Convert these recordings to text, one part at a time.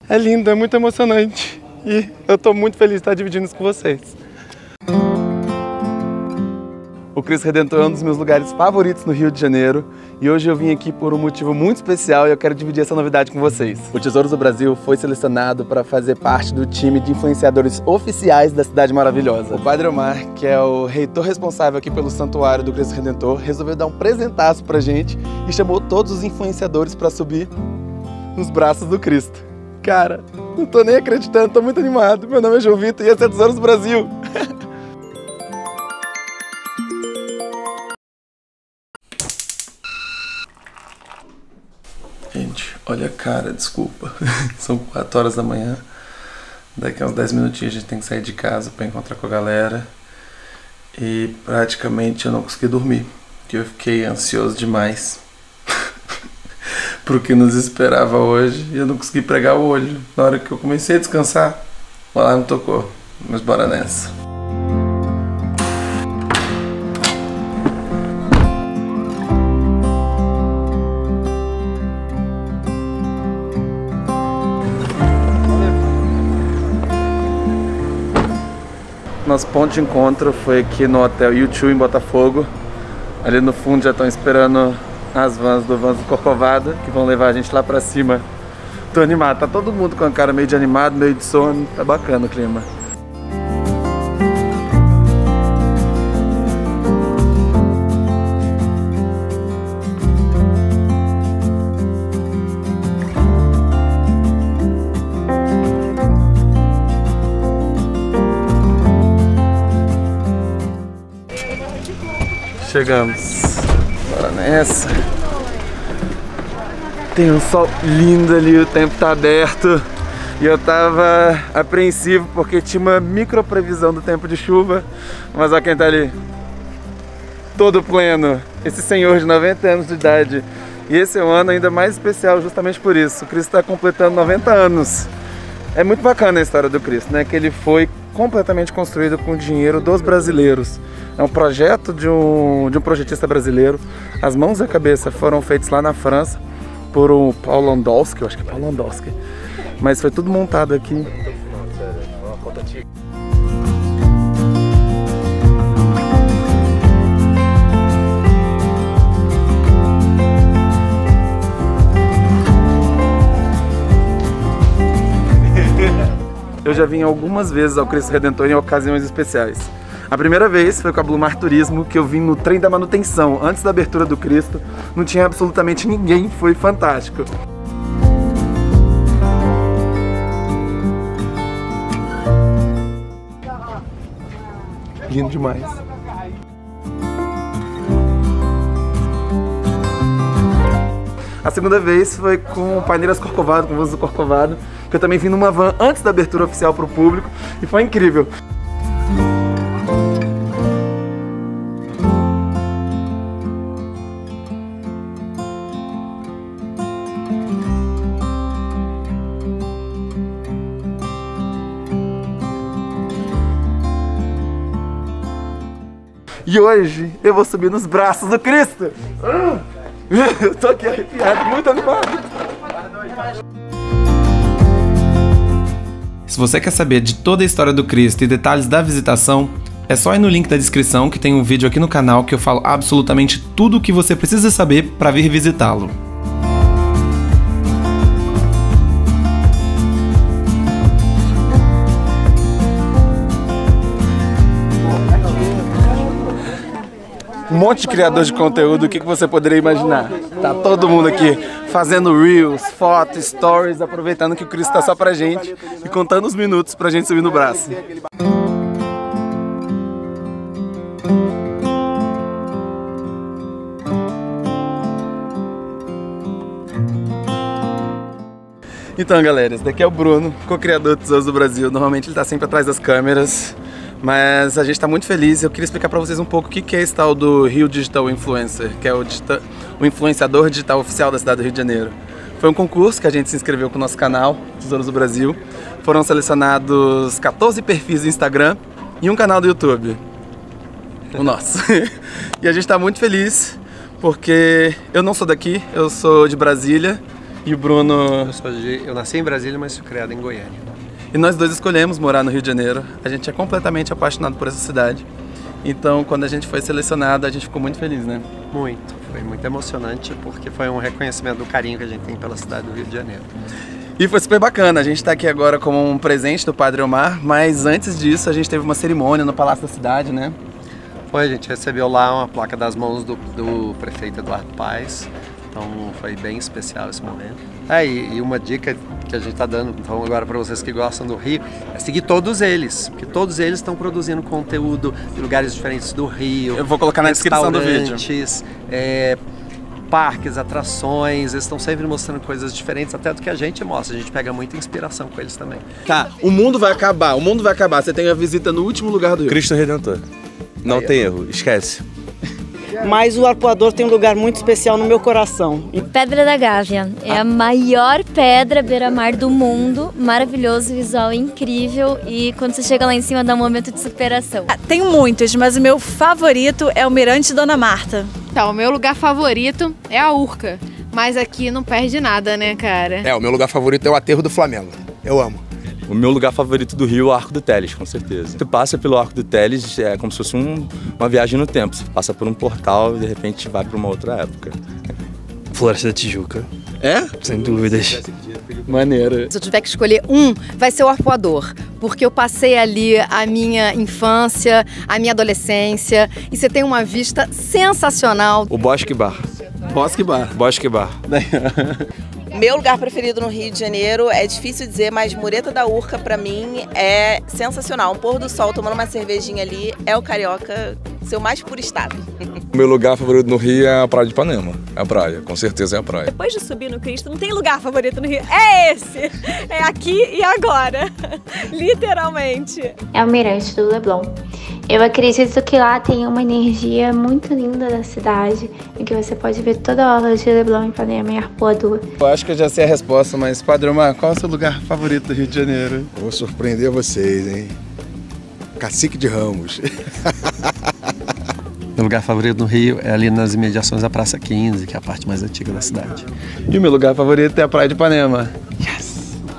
É lindo, é muito emocionante. E eu tô muito feliz de estar dividindo isso com vocês. O Cristo Redentor é um dos meus lugares favoritos no Rio de Janeiro e hoje eu vim aqui por um motivo muito especial e eu quero dividir essa novidade com vocês. O Tesouros do Brasil foi selecionado para fazer parte do time de influenciadores oficiais da Cidade Maravilhosa. O Padre Omar, que é o reitor responsável aqui pelo Santuário do Cristo Redentor, resolveu dar um presentaço pra gente e chamou todos os influenciadores para subir nos braços do Cristo. Cara, não tô nem acreditando, tô muito animado. Meu nome é João Vitor e esse é o Tesouros do Brasil. Gente, olha a cara, desculpa. São 4 horas da manhã. Daqui a uns 10 minutinhos a gente tem que sair de casa para encontrar com a galera. E praticamente eu não consegui dormir, porque eu fiquei ansioso demais pro que nos esperava hoje. E eu não consegui pregar o olho. Na hora que eu comecei a descansar, o alarme tocou. Mas bora nessa. Nosso ponto de encontro foi aqui no Hotel U2 em Botafogo. Ali no fundo já estão esperando as vans do Corcovado, que vão levar a gente lá pra cima. Tô animado, tá todo mundo com a cara meio de animado, meio de sono. Tá bacana o clima. Chegamos. Bora nessa. Tem um sol lindo ali, o tempo tá aberto. E eu tava apreensivo porque tinha uma micro previsão do tempo de chuva. Mas olha quem tá ali. Todo pleno. Esse senhor de 90 anos de idade. E esse é um ano ainda mais especial justamente por isso. O Cristo está completando 90 anos. É muito bacana a história do Cristo, né? Que ele foi completamente construído com o dinheiro dos brasileiros. É um projeto de um projetista brasileiro. As mãos e a cabeça foram feitos lá na França por um Paul Landowski, eu acho que é Paul Landowski. Mas foi tudo montado aqui. Eu já vim algumas vezes ao Cristo Redentor em ocasiões especiais. A primeira vez foi com a Blumar Turismo, que eu vim no trem da manutenção, antes da abertura do Cristo. Não tinha absolutamente ninguém, foi fantástico. Lindo demais. A segunda vez foi com o Paineiras Corcovado, com o Vans do Corcovado, que eu também vim numa van antes da abertura oficial para o público e foi incrível. E hoje eu vou subir nos braços do Cristo. Eu tô aqui arrepiado, muito animado. Se você quer saber de toda a história do Cristo e detalhes da visitação, é só ir no link da descrição que tem um vídeo aqui no canal que eu falo absolutamente tudo o que você precisa saber para vir visitá-lo. Um monte de criador de conteúdo, o que você poderia imaginar? Tá todo mundo aqui fazendo reels, fotos, stories, aproveitando que o Cristo tá só pra gente e contando os minutos pra gente subir no braço. Então galera, esse daqui é o Bruno, co-criador do Tesouros do Brasil. Normalmente ele tá sempre atrás das câmeras. Mas a gente está muito feliz e eu queria explicar para vocês um pouco o que é esse tal do Rio Digital Influencer, que é o influenciador digital oficial da cidade do Rio de Janeiro. Foi um concurso que a gente se inscreveu com o nosso canal, Tesouros do Brasil. Foram selecionados 14 perfis do Instagram e um canal do YouTube, o nosso. E a gente está muito feliz porque eu não sou daqui, eu sou de Brasília E o Bruno... Eu nasci em Brasília, mas fui criado em Goiânia. E nós dois escolhemos morar no Rio de Janeiro. A gente é completamente apaixonado por essa cidade. Então, quando a gente foi selecionado, a gente ficou muito feliz, né? Muito. Foi muito emocionante, porque foi um reconhecimento do carinho que a gente tem pela cidade do Rio de Janeiro. E foi super bacana. A gente está aqui agora como um presente do Padre Omar, mas antes disso a gente teve uma cerimônia no Palácio da Cidade, né? A gente recebeu lá uma placa das mãos do prefeito Eduardo Paes. Então foi bem especial esse momento. E uma dica que a gente está dando então, agora para vocês que gostam do Rio é seguir todos eles, porque todos eles estão produzindo conteúdo de lugares diferentes do Rio. Eu vou colocar na descrição do vídeo. Parques, atrações, eles estão sempre mostrando coisas diferentes até do que a gente mostra. A gente pega muita inspiração com eles também. Tá, o mundo vai acabar, Você tem a visita no último lugar do Rio. Cristo Redentor. Não tem erro, esquece. Mas o Arpoador tem um lugar muito especial no meu coração. Pedra da Gávea é a maior pedra beira-mar do mundo, maravilhoso, visual incrível e quando você chega lá em cima dá um momento de superação. Tenho muitos, mas o meu favorito é o Mirante Dona Marta. Então, o meu lugar favorito é a Urca, mas aqui não perde nada, né, cara? O meu lugar favorito é o Aterro do Flamengo. Eu amo. O meu lugar favorito do Rio é o Arco do Teles, com certeza. Você passa pelo Arco do Teles, é como se fosse uma viagem no tempo. Você passa por um portal e de repente vai para uma outra época. Floresta da Tijuca. É? Sem dúvidas. Maneiro. Se eu tiver que escolher um, vai ser o Arpoador, porque eu passei ali a minha infância, a minha adolescência, e você tem uma vista sensacional. O Bosque Bar. Bosque Bar. Bosque Bar. Meu lugar preferido no Rio de Janeiro é difícil dizer, mas Mureta da Urca pra mim é sensacional. Um pôr do sol tomando uma cervejinha ali é o carioca, seu mais puro estado. Meu lugar favorito no Rio é a Praia de Ipanema. É a praia, com certeza é a praia. Depois de subir no Cristo, não tem lugar favorito no Rio. É esse! É aqui e agora. Literalmente. É o Mirante do Leblon. Eu acredito que lá tem uma energia muito linda da cidade, em que você pode ver toda a orla de Leblon, Ipanema e Arpoador. Eu acho que eu já sei a resposta, mas Padre Omar, qual é o seu lugar favorito do Rio de Janeiro? Vou surpreender vocês, hein? Cacique de Ramos. Meu lugar favorito no Rio é ali nas imediações da Praça 15, que é a parte mais antiga da cidade. E o meu lugar favorito é a Praia de Ipanema. Yes!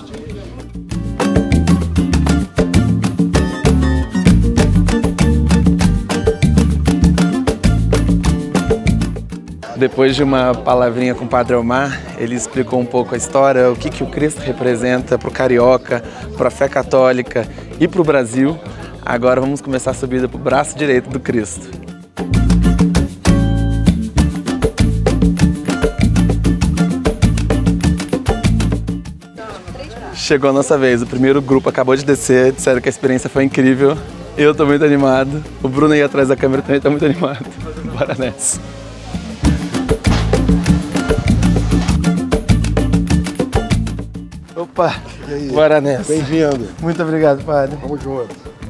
Depois de uma palavrinha com o Padre Omar, ele explicou um pouco a história, o que o Cristo representa para o carioca, para a fé católica e para o Brasil. Agora vamos começar a subida para o braço direito do Cristo. Chegou a nossa vez, o primeiro grupo acabou de descer, disseram que a experiência foi incrível. Eu tô muito animado, o Bruno aí atrás da câmera também tá muito animado. Bora nessa. Opa, bora nessa. Bem-vindo. Muito obrigado, padre. Vamos junto.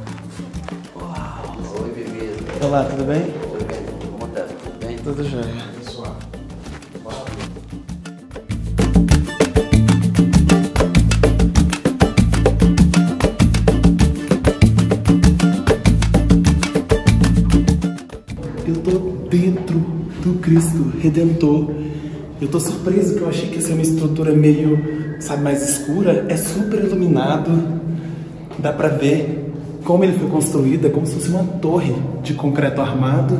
Olá, tudo bem? Tudo bem? Tudo jóia. Eu tô dentro do Cristo Redentor. Eu tô surpreso que eu achei que ia ser uma estrutura meio, sabe, mais escura. É super iluminado. Dá pra ver como ele foi construído. É como se fosse uma torre de concreto armado.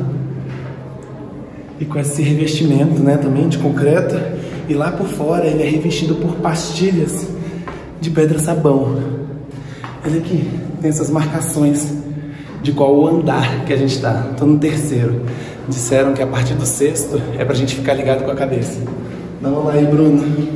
E com esse revestimento, né, também de concreto. E lá por fora ele é revestido por pastilhas de pedra-sabão. Olha aqui, tem essas marcações de qual o andar que a gente tá. Tô no terceiro. Disseram que a partir do sexto é pra gente ficar ligado com a cabeça. Dá uma lá aí, Bruno.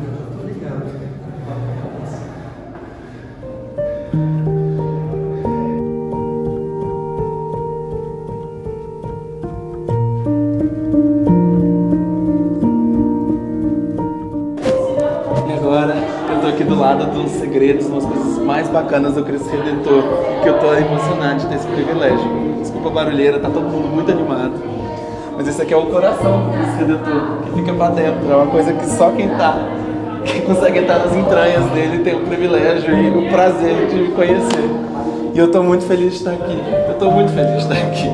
E agora eu tô aqui do lado dos segredos, umas coisas mais bacanas do Cristo Redentor, que eu tô emocionado de ter esse privilégio. Desculpa a barulheira, tá todo mundo muito animado. Mas esse aqui é o coração do Cristo Redentor, que fica pra dentro. É uma coisa que só quem consegue entrar nas entranhas dele tem o privilégio e o prazer de me conhecer. E eu tô muito feliz de estar aqui. Eu tô muito feliz de estar aqui.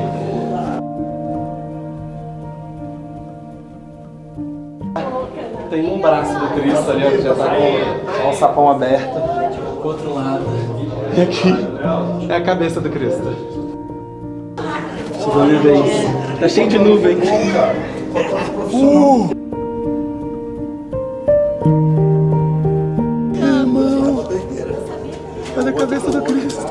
tem um braço do Cristo ali, ó, que já tá com o sapão aberto. O outro lado. E aqui é a cabeça do Cristo. Chegou nuvens. Tá cheio de nuvem. Irmão, olha a cabeça do Cristo.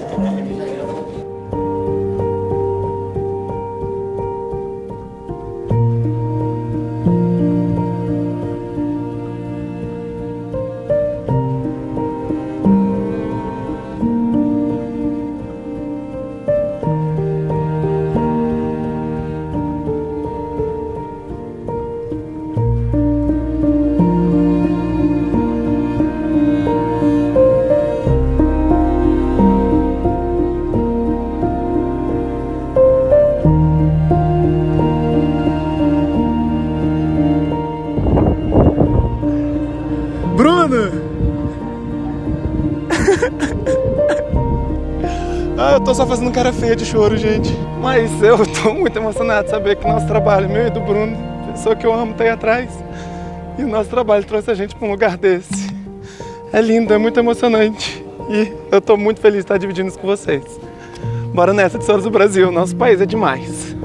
Eu tô só fazendo cara feia de choro, gente. Mas eu tô muito emocionado de saber que o nosso trabalho, meu e do Bruno, pessoa que eu amo, tá aí atrás. E o nosso trabalho trouxe a gente pra um lugar desse. É lindo, é muito emocionante. E eu tô muito feliz de estar dividindo isso com vocês. Bora nessa, Tesouros do Brasil. Nosso país é demais.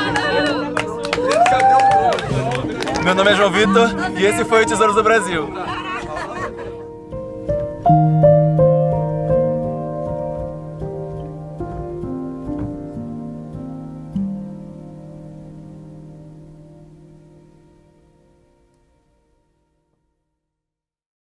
Meu nome é João Vitor e esse foi o Tesouros do Brasil.